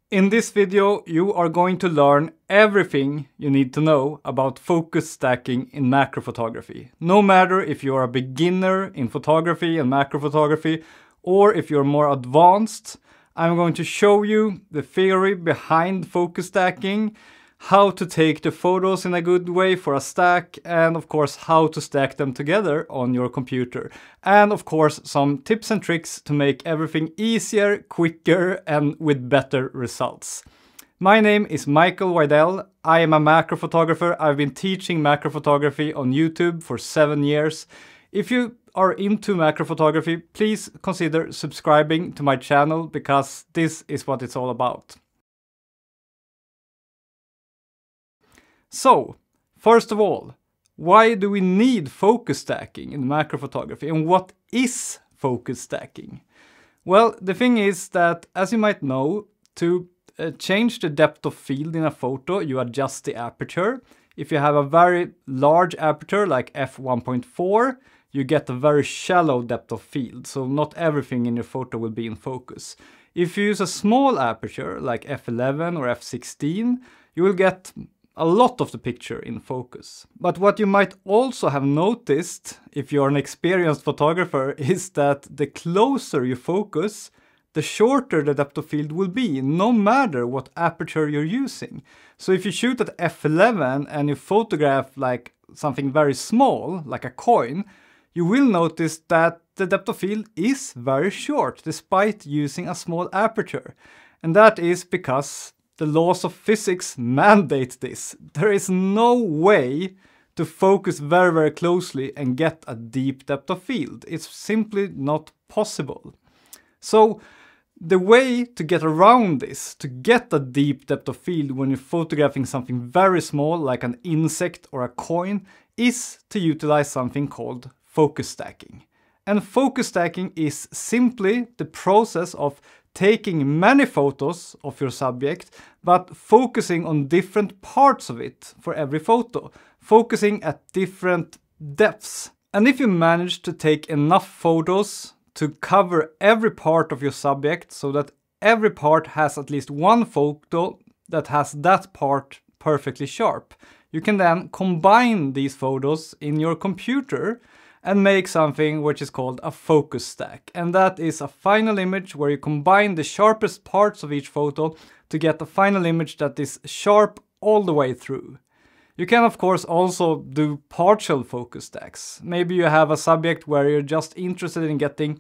In this video, you are going to learn everything you need to know about focus stacking in macro photography. No matter if you're a beginner in photography and macro photography, or if you're more advanced, I'm going to show you the theory behind focus stacking, how to take the photos in a good way for a stack, and of course how to stack them together on your computer. And of course some tips and tricks to make everything easier, quicker, and with better results. My name is Micael Widell. I am a macro photographer. I've been teaching macro photography on YouTube for 7 years. If you are into macro photography, please consider subscribing to my channel because this is what it's all about. So, first of all, why do we need focus stacking in macro photography, and what is focus stacking? Well, the thing is that, as you might know, to change the depth of field in a photo, you adjust the aperture. If you have a very large aperture like f1.4, you get a very shallow depth of field, so not everything in your photo will be in focus. If you use a small aperture like f11 or f16, you will get a lot of the picture in focus. But what you might also have noticed, if you're an experienced photographer, is that the closer you focus, the shorter the depth of field will be, no matter what aperture you're using. So if you shoot at f11 and you photograph like something very small, like a coin, you will notice that the depth of field is very short, despite using a small aperture. And that is because the laws of physics mandate this. There is no way to focus very, very closely and get a deep depth of field. It's simply not possible. So the way to get around this, to get a deep depth of field when you're photographing something very small like an insect or a coin, is to utilize something called focus stacking. And focus stacking is simply the process of taking many photos of your subject, but focusing on different parts of it for every photo, focusing at different depths. And if you manage to take enough photos to cover every part of your subject so that every part has at least one photo that has that part perfectly sharp, you can then combine these photos in your computer and make something which is called a focus stack. And that is a final image where you combine the sharpest parts of each photo to get a final image that is sharp all the way through. You can of course also do partial focus stacks. Maybe you have a subject where you're just interested in getting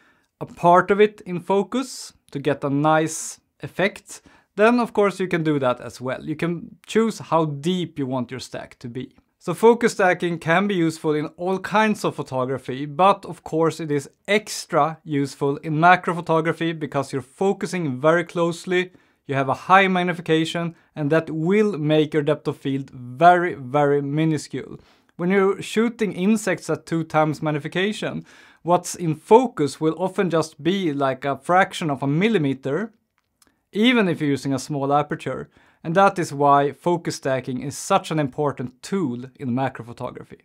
a part of it in focus to get a nice effect. Then of course you can do that as well. You can choose how deep you want your stack to be. So focus stacking can be useful in all kinds of photography, but of course it is extra useful in macro photography because you're focusing very closely, you have a high magnification, and that will make your depth of field very, very minuscule. When you're shooting insects at 2 times magnification, what's in focus will often just be like a fraction of a millimeter, even if you're using a small aperture. And that is why focus stacking is such an important tool in macro photography.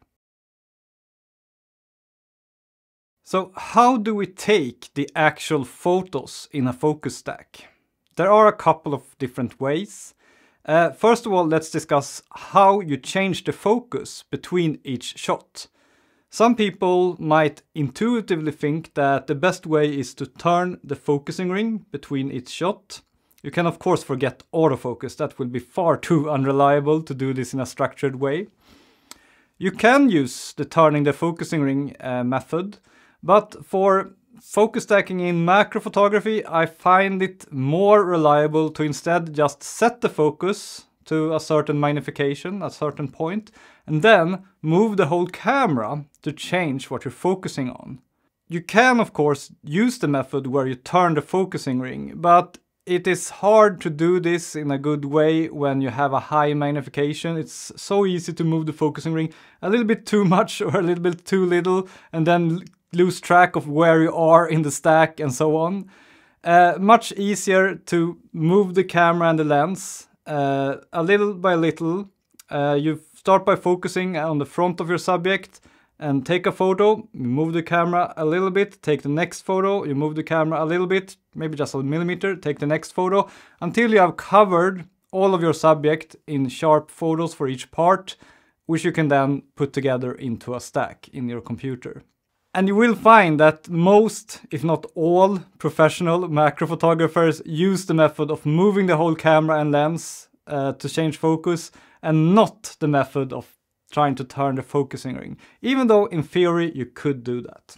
So how do we take the actual photos in a focus stack? There are a couple of different ways. First of all, let's discuss how you change the focus between each shot. Some people might intuitively think that the best way is to turn the focusing ring between each shot. You can of course forget autofocus, that will be far too unreliable to do this in a structured way. You can use the turning the focusing ring method, but for focus stacking in macro photography, I find it more reliable to instead just set the focus to a certain magnification, a certain point, and then move the whole camera to change what you're focusing on. You can of course use the method where you turn the focusing ring, but it is hard to do this in a good way when you have a high magnification. It's so easy to move the focusing ring a little bit too much or a little bit too little and then lose track of where you are in the stack and so on. Much easier to move the camera and the lens a little by little. You start by focusing on the front of your subject, and take a photo, you move the camera a little bit, take the next photo, you move the camera a little bit, maybe just a millimeter, take the next photo, until you have covered all of your subject in sharp photos for each part, which you can then put together into a stack in your computer. And you will find that most, if not all, professional macro photographers use the method of moving the whole camera and lens to change focus, and not the method of trying to turn the focusing ring, even though in theory you could do that.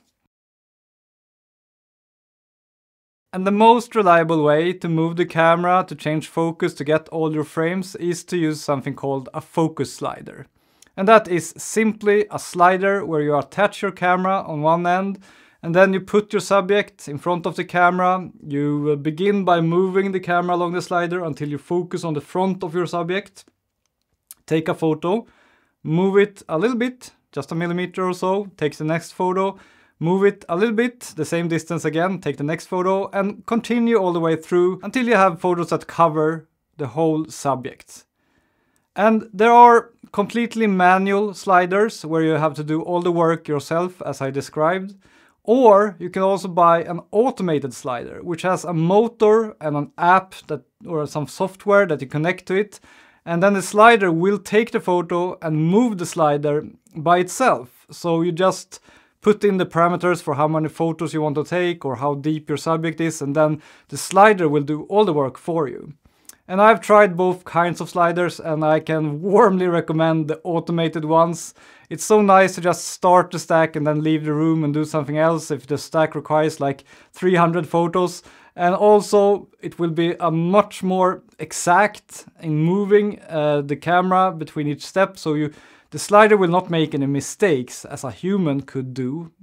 And the most reliable way to move the camera to change focus to get all your frames is to use something called a focus slider. And that is simply a slider where you attach your camera on one end, and then you put your subject in front of the camera. You begin by moving the camera along the slider until you focus on the front of your subject. Take a photo, move it a little bit, just a millimeter or so, take the next photo, move it a little bit, the same distance again, take the next photo, and continue all the way through until you have photos that cover the whole subject. And there are completely manual sliders where you have to do all the work yourself, as I described. Or you can also buy an automated slider, which has a motor and an app or some software that you connect to it. And then the slider will take the photo and move the slider by itself. So you just put in the parameters for how many photos you want to take or how deep your subject is, and then the slider will do all the work for you. And I've tried both kinds of sliders, and I can warmly recommend the automated ones. It's so nice to just start the stack and then leave the room and do something else if the stack requires like 300 photos. And also it will be a much more exact in moving the camera between each step, so the slider will not make any mistakes as a human could do.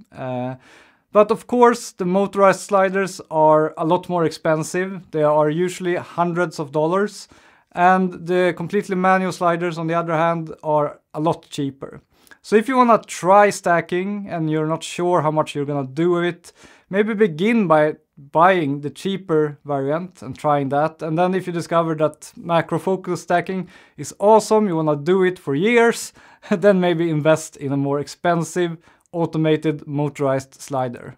But of course the motorized sliders are a lot more expensive. They are usually hundreds of dollars, and the completely manual sliders on the other hand are a lot cheaper. So if you want to try stacking and you're not sure how much you're gonna do with it, maybe begin by buying the cheaper variant and trying that. And then if you discover that macro focus stacking is awesome, you want to do it for years, then maybe invest in a more expensive automated motorized slider.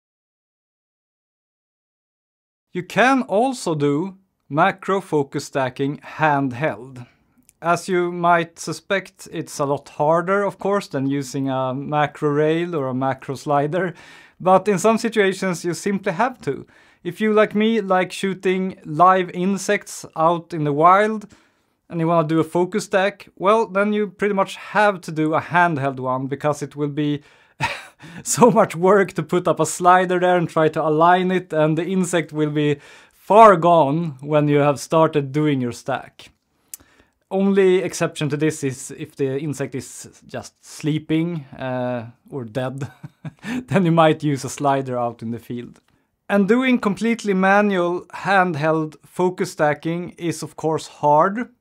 You can also do macro focus stacking handheld. As you might suspect, it's a lot harder, of course, than using a macro rail or a macro slider. But in some situations you simply have to. If you, like me, like shooting live insects out in the wild and you want to do a focus stack, well, then you pretty much have to do a handheld one, because it will be so much work to put up a slider there and try to align it, and the insect will be far gone when you have started doing your stack. Only exception to this is if the insect is just sleeping or dead. Then you might use a slider out in the field. And doing completely manual handheld focus stacking is of course hard.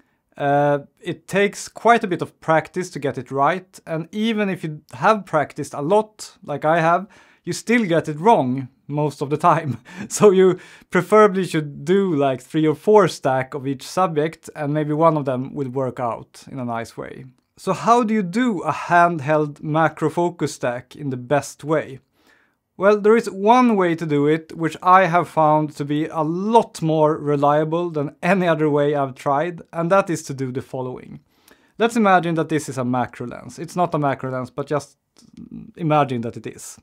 It takes quite a bit of practice to get it right, and even if you have practiced a lot, like I have, you still get it wrong most of the time. So you preferably should do like 3 or 4 stack of each subject, and maybe one of them will work out in a nice way. So how do you do a handheld macro focus stack in the best way? Well, there is one way to do it, which I have found to be a lot more reliable than any other way I've tried, and that is to do the following. Let's imagine that this is a macro lens. It's not a macro lens, but just imagine that it is.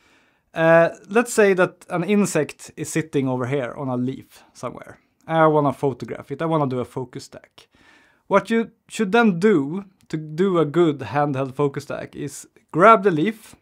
Let's say that an insect is sitting over here on a leaf somewhere. I want to photograph it. I want to do a focus stack. What you should then do to do a good handheld focus stack is grab the leaf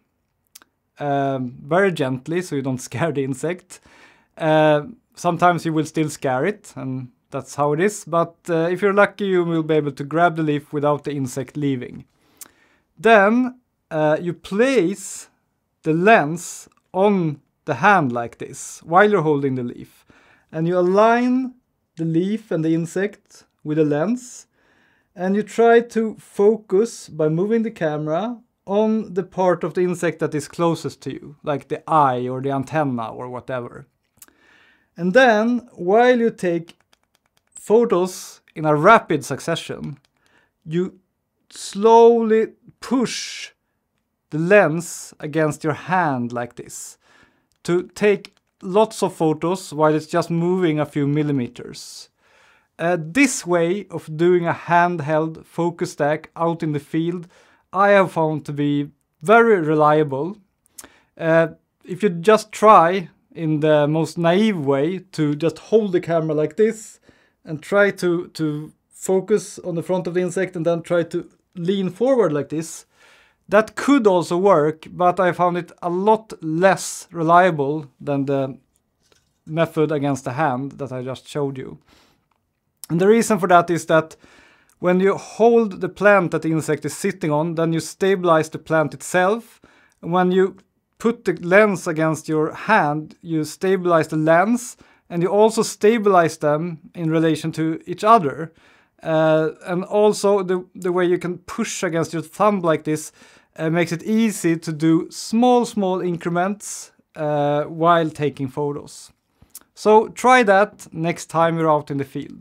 very gently so you don't scare the insect. Sometimes you will still scare it, and that's how it is. But if you're lucky, you will be able to grab the leaf without the insect leaving. Then you place the lens on the hand like this while you're holding the leaf, and you align the leaf and the insect with the lens, and you try to focus by moving the camera on the part of the insect that is closest to you, like the eye or the antenna or whatever. And then while you take photos in a rapid succession, you slowly push the lens against your hand like this to take lots of photos while it's just moving a few millimeters. This way of doing a handheld focus stack out in the field I have found to be very reliable. If you just try in the most naive way to just hold the camera like this and try to focus on the front of the insect and then try to lean forward like this, that could also work, but I found it a lot less reliable than the method against the hand that I just showed you. And the reason for that is that when you hold the plant that the insect is sitting on, then you stabilize the plant itself. And when you put the lens against your hand, you stabilize the lens, and you also stabilize them in relation to each other. And also the way you can push against your thumb like this makes it easy to do small increments while taking photos. So try that next time you're out in the field.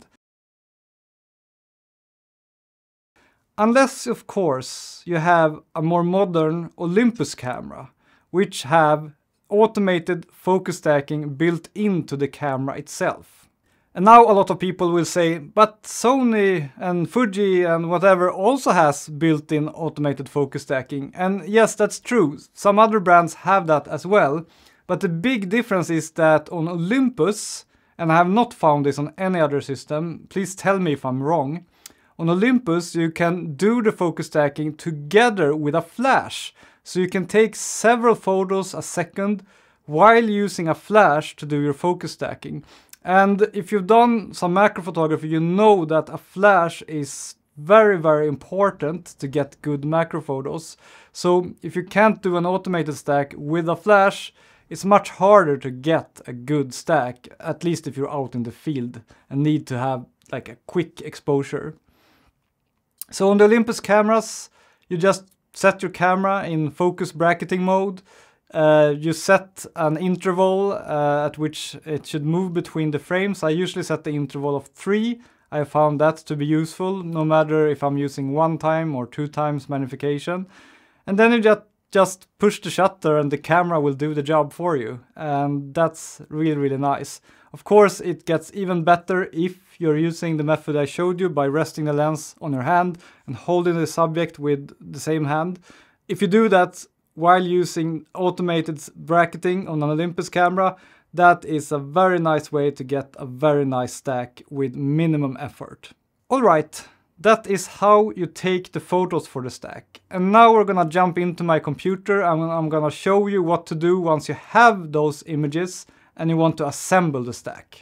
Unless, of course, you have a more modern Olympus camera, which have automated focus stacking built into the camera itself. And now a lot of people will say, but Sony and Fuji and whatever also has built-in automated focus stacking. And yes, that's true. Some other brands have that as well. But the big difference is that on Olympus, and I have not found this on any other system, please tell me if I'm wrong. On Olympus, you can do the focus stacking together with a flash. So you can take several photos a second while using a flash to do your focus stacking. And if you've done some macro photography, you know that a flash is very important to get good macro photos. So if you can't do an automated stack with a flash, it's much harder to get a good stack, at least if you're out in the field and need to have like a quick exposure. So on the Olympus cameras, you just set your camera in focus bracketing mode. You set an interval at which it should move between the frames. I usually set the interval of 3. I found that to be useful, no matter if I'm using 1 time or 2 times magnification. And then you just push the shutter and the camera will do the job for you. And that's really nice. Of course, it gets even better if you're using the method I showed you by resting the lens on your hand and holding the subject with the same hand. If you do that while using automated bracketing on an Olympus camera, that is a very nice way to get a very nice stack with minimum effort. Alright, that is how you take the photos for the stack. And now we're gonna jump into my computer and I'm gonna show you what to do once you have those images and you want to assemble the stack.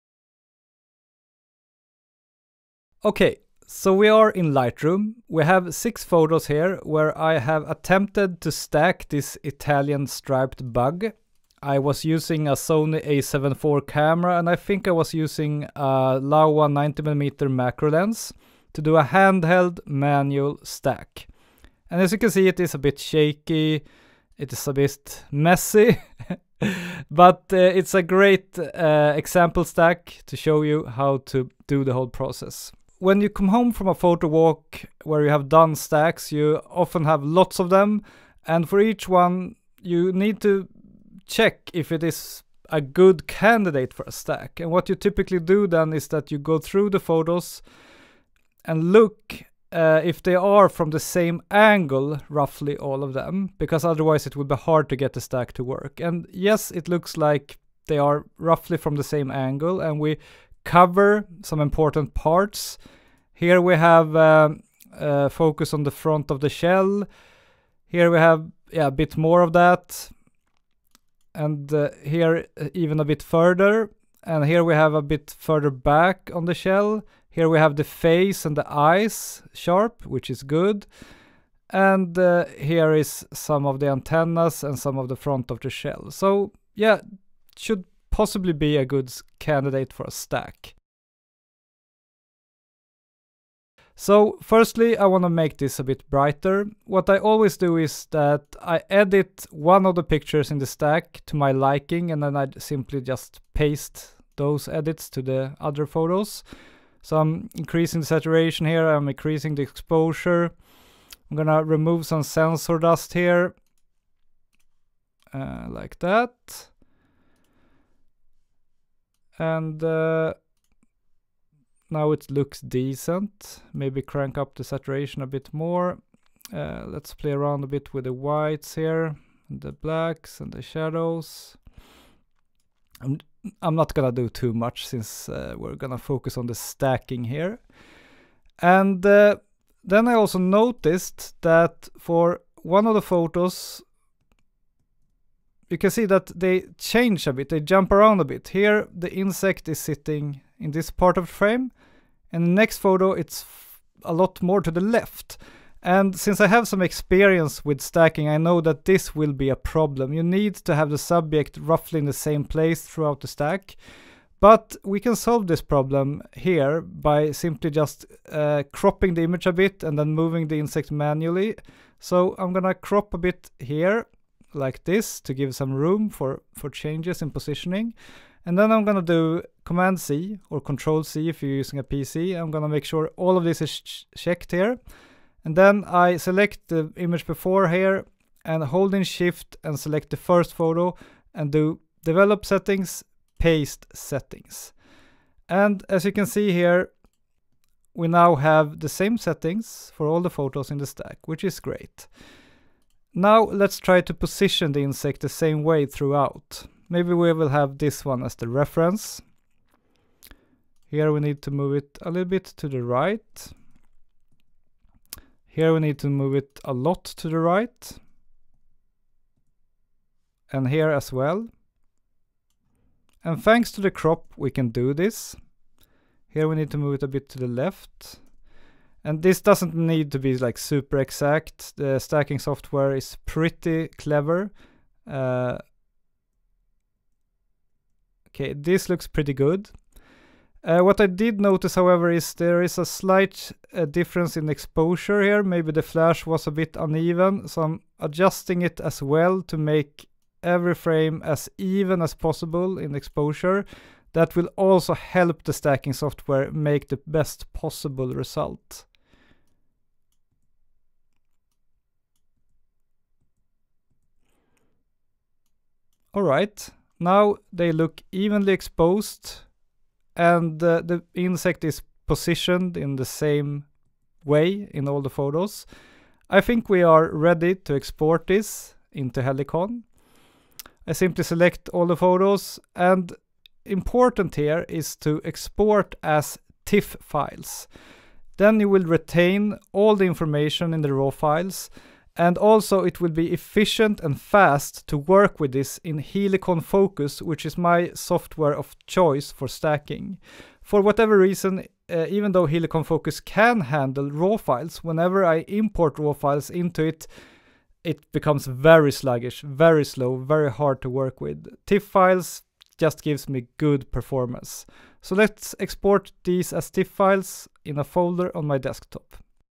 Okay, so we are in Lightroom. We have 6 photos here where I have attempted to stack this Italian striped bug. I was using a Sony a7 IV camera and I think I was using a Laowa 90mm macro lens to do a handheld manual stack. And as you can see, it is a bit shaky, it is a bit messy, but it's a great example stack to show you how to do the whole process. When you come home from a photo walk where you have done stacks, you often have lots of them, and for each one you need to check if it is a good candidate for a stack. And what you typically do then is that you go through the photos and look if they are from the same angle, roughly all of them, because otherwise it would be hard to get the stack to work. And yes, it looks like they are roughly from the same angle, and we cover some important parts. Here we have focus on the front of the shell. Here we have a bit more of that, and here even a bit further, and here we have a bit further back on the shell. Here we have the face and the eyes sharp, which is good, and here is some of the antennas and some of the front of the shell. So yeah, should possibly be a good candidate for a stack. So firstly, I want to make this a bit brighter. What I always do is that I edit one of the pictures in the stack to my liking, and then I simply just paste those edits to the other photos. So I'm increasing the saturation here, I'm increasing the exposure, I'm gonna remove some sensor dust here, like that. And now it looks decent. Maybe crank up the saturation a bit more. Let's play around a bit with the whites here, and the blacks and the shadows. I'm not gonna do too much since we're gonna focus on the stacking here. And then I also noticed that for one of the photos, you can see that they change a bit, they jump around a bit. Here the insect is sitting in this part of the frame, and the next photo it's a lot more to the left. And since I have some experience with stacking, I know that this will be a problem. You need to have the subject roughly in the same place throughout the stack. But we can solve this problem here by simply just cropping the image a bit and then moving the insect manually. So I'm gonna crop a bit here, like this, to give some room for changes in positioning. And then I'm gonna do Command C or Control C if you're using a PC. I'm gonna make sure all of this is checked here. And then I select the image before here and hold in Shift and select the first photo and do Develop Settings, Paste Settings. And as you can see here, we now have the same settings for all the photos in the stack, which is great. Now let's try to position the insect the same way throughout. Maybe we will have this one as the reference. Here we need to move it a little bit to the right. Here we need to move it a lot to the right. And here as well. And thanks to the crop we can do this. Here we need to move it a bit to the left. And this doesn't need to be like super exact. The stacking software is pretty clever. Okay, this looks pretty good. What I did notice, however, is there is a slight difference in exposure here. Maybe the flash was a bit uneven, so I'm adjusting it as well to make every frame as even as possible in exposure. That will also help the stacking software make the best possible result. Alright, now they look evenly exposed. And the insect is positioned in the same way in all the photos. I think we are ready to export this into Helicon. I simply select all the photos, and important here is to export as TIFF files. Then you will retain all the information in the raw files, and also it will be efficient and fast to work with this in Helicon Focus, which is my software of choice for stacking. For whatever reason, even though Helicon Focus can handle raw files, whenever I import raw files into it, it becomes very sluggish, very slow, very hard to work with. TIFF files just gives me good performance. So let's export these as TIFF files in a folder on my desktop.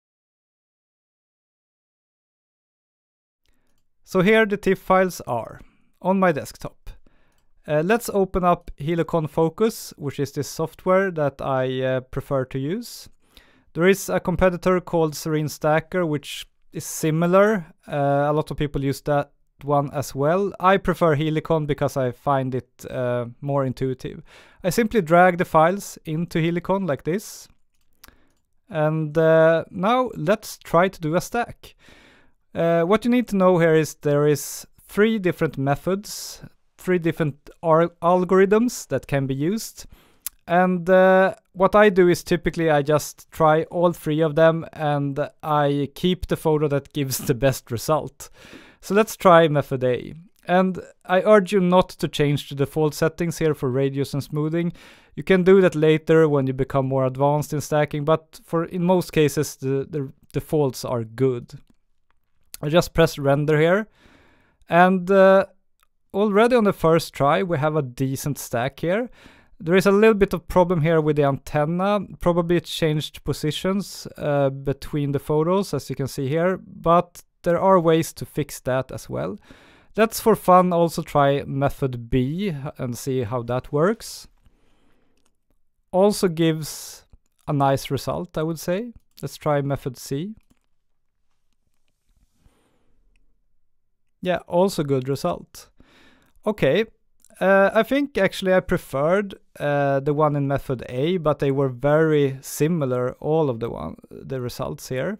So here the TIFF files are on my desktop. Let's open up Helicon Focus, which is this software that I prefer to use. There is a competitor called Serene Stacker, which is similar. A lot of people use that one as well. I prefer Helicon because I find it more intuitive. I simply drag the files into Helicon like this. And now let's try to do a stack. What you need to know here is there is 3 different methods, 3 different algorithms that can be used. And what I do is typically I just try all 3 of them and I keep the photo that gives the best result. So let's try method A. And I urge you not to change the default settings here for radius and smoothing. You can do that later when you become more advanced in stacking, but in most cases the defaults are good. I just press render here, and already on the first try we have a decent stack here. There is a little bit of problem here with the antenna. Probably it changed positions between the photos, as you can see here, but there are ways to fix that as well. Let's for fun also try method B and see how that works. Also gives a nice result, I would say. Let's try method C. yeah, also good result. Okay, I think actually I preferred the one in method A, but they were very similar, all of the results here.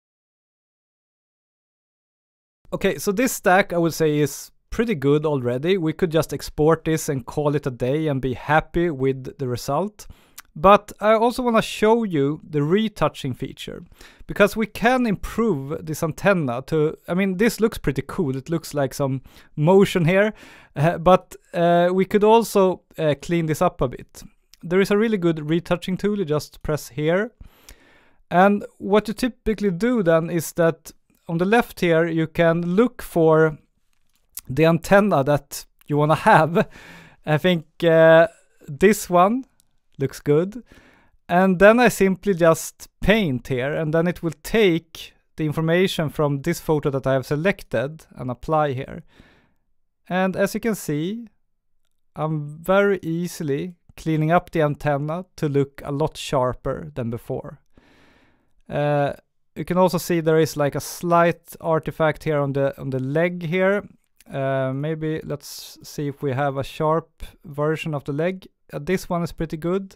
Okay, so this stack I would say is pretty good already. We could just export this and call it a day and be happy with the result. But I also want to show you the retouching feature, because we can improve this antenna to, I mean, this looks pretty cool. It looks like some motion here, but we could also clean this up a bit. There is a really good retouching tool. You just press here. And what you typically do then is that on the left here, you can look for the antenna that you want to have. I think this one looks good. And then I simply just paint here, and then it will take the information from this photo that I have selected and apply here. And as you can see, I'm very easily cleaning up the antenna to look a lot sharper than before. You can also see there is like a slight artifact here on the leg here. Maybe let's see if we have a sharp version of the leg. This one is pretty good.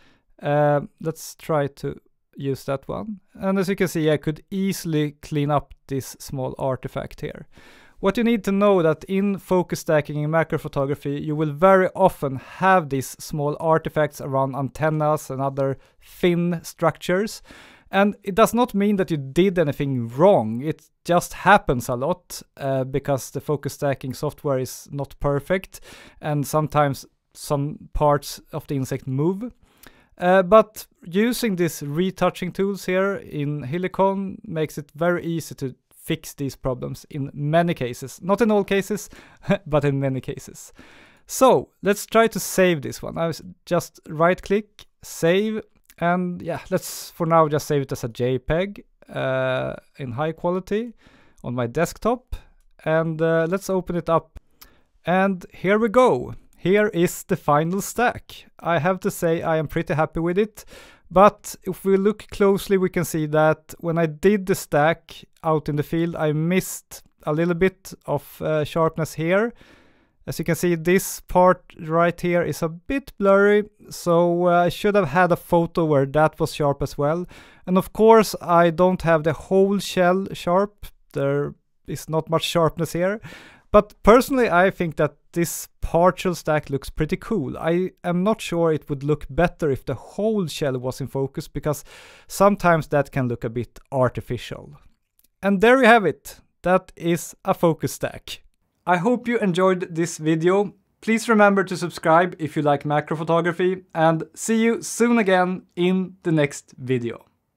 Let's try to use that one. And as you can see, I could easily clean up this small artifact here. What you need to know that in focus stacking in macro photography, you will very often have these small artifacts around antennas and other thin structures. And it does not mean that you did anything wrong. It just happens a lot because the focus stacking software is not perfect, and sometimes some parts of the insect move. But using these retouching tools here in Helicon makes it very easy to fix these problems in many cases. Not in all cases, but in many cases. So let's try to save this one. I just right click, save. And yeah, let's for now just save it as a JPEG in high quality on my desktop. And let's open it up. And here we go. Here is the final stack. I have to say I am pretty happy with it. But if we look closely, we can see that when I did the stack out in the field, I missed a little bit of sharpness here. As you can see, this part right here is a bit blurry, so I should have had a photo where that was sharp as well. And of course, I don't have the whole shell sharp. There is not much sharpness here. But personally, I think that this partial stack looks pretty cool. I am not sure it would look better if the whole shell was in focus, because sometimes that can look a bit artificial. And there you have it. That is a focus stack. I hope you enjoyed this video. Please remember to subscribe if you like macro photography, and see you soon again in the next video.